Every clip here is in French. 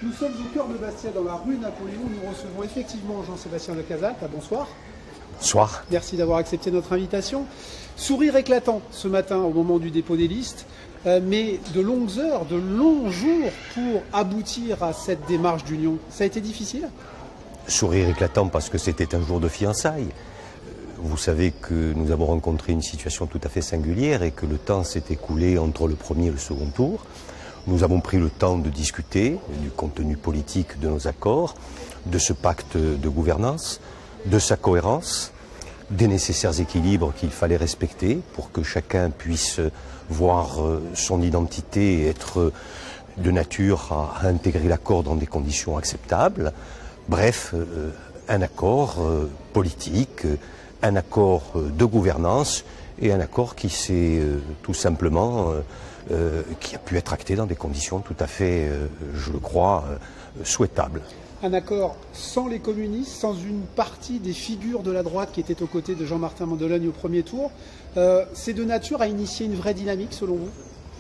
Nous sommes au cœur de Bastia, dans la rue Napoléon. Nous recevons effectivement Jean-Sébastien de Casalte. Bonsoir. Bonsoir. Merci d'avoir accepté notre invitation. Sourire éclatant ce matin au moment du dépôt des listes, mais de longues heures, de longs jours pour aboutir à cette démarche d'union. Ça a été difficile? Sourire éclatant parce que c'était un jour de fiançailles. Vous savez que nous avons rencontré une situation tout à fait singulière et que le temps s'est écoulé entre le premier et le second tour. Nous avons pris le temps de discuter du contenu politique de nos accords, de ce pacte de gouvernance, de sa cohérence, des nécessaires équilibres qu'il fallait respecter pour que chacun puisse voir son identité et être de nature à intégrer l'accord dans des conditions acceptables. Bref, un accord politique, un accord de gouvernance et un accord qui s'est tout simplement qui a pu être acté dans des conditions tout à fait, je le crois, souhaitables. Un accord sans les communistes, sans une partie des figures de la droite qui étaient aux côtés de Jean-Martin Mandolone au premier tour, c'est de nature à initier une vraie dynamique selon vous?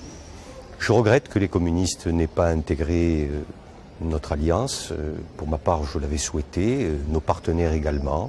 Je regrette que les communistes n'aient pas intégré notre alliance. Pour ma part, je l'avais souhaité, nos partenaires également.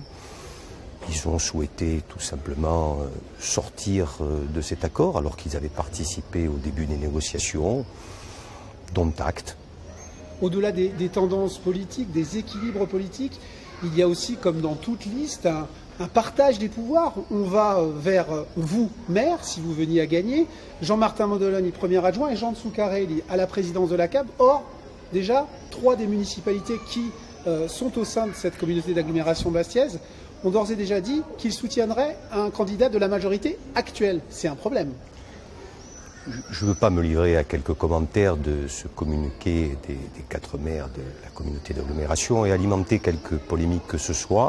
Ils ont souhaité tout simplement sortir de cet accord alors qu'ils avaient participé au début des négociations, dont acte. Au-delà des tendances politiques, des équilibres politiques, il y a aussi, comme dans toute liste, un partage des pouvoirs. On va vers vous, maire, si vous veniez à gagner, Jean-Martin Mandolone, premier adjoint, et Jean Soucarelli à la présidence de la CAB. Or, déjà, 3 des municipalités qui sont au sein de cette communauté d'agglomération bastiaise ont d'ores et déjà dit qu'ils soutiendraient un candidat de la majorité actuelle. C'est un problème. Je ne veux pas me livrer à quelques commentaires de ce communiqué des 4 maires de la communauté d'agglomération et alimenter quelques polémiques que ce soit.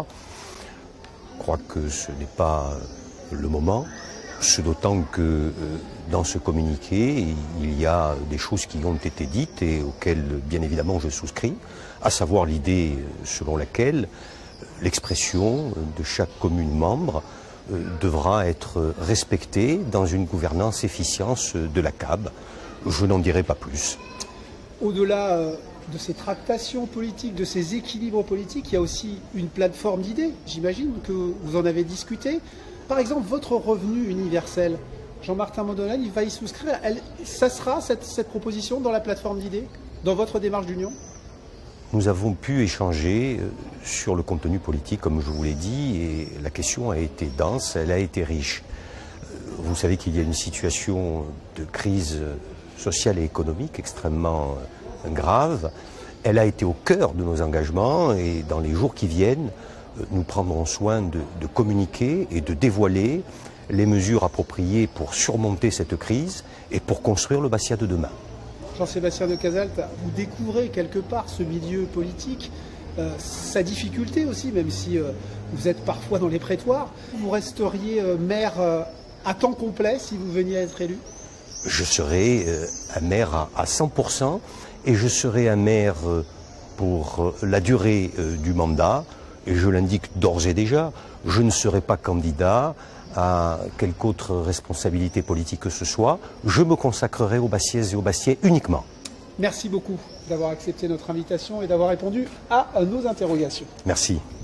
Je crois que ce n'est pas le moment, ce d'autant que dans ce communiqué, il y a des choses qui ont été dites et auxquelles, bien évidemment, je souscris, à savoir l'idée selon laquelle l'expression de chaque commune membre devra être respectée dans une gouvernance efficiente de la CAB. Je n'en dirai pas plus. Au-delà de ces tractations politiques, de ces équilibres politiques, il y a aussi une plateforme d'idées. J'imagine que vous en avez discuté. Par exemple, votre revenu universel, Jean-Martin Mandolone, il va y souscrire. Ça sera cette proposition dans la plateforme d'idées, dans votre démarche d'union? Nous avons pu échanger sur le contenu politique, comme je vous l'ai dit, et la question a été dense, elle a été riche. Vous savez qu'il y a une situation de crise sociale et économique extrêmement grave. Elle a été au cœur de nos engagements et dans les jours qui viennent, nous prendrons soin de communiquer et de dévoiler les mesures appropriées pour surmonter cette crise et pour construire le Bastia de demain. Jean-Sébastien de Casalte, vous découvrez quelque part ce milieu politique, sa difficulté aussi, même si vous êtes parfois dans les prétoires. Vous resteriez maire à temps complet si vous veniez à être élu? Je serai un maire à 100% et je serai un maire pour la durée du mandat. Et je l'indique d'ores et déjà, je ne serai pas candidat à quelque autre responsabilité politique que ce soit. Je me consacrerai aux Bastiaises et aux Bastiais uniquement. Merci beaucoup d'avoir accepté notre invitation et d'avoir répondu à nos interrogations. Merci.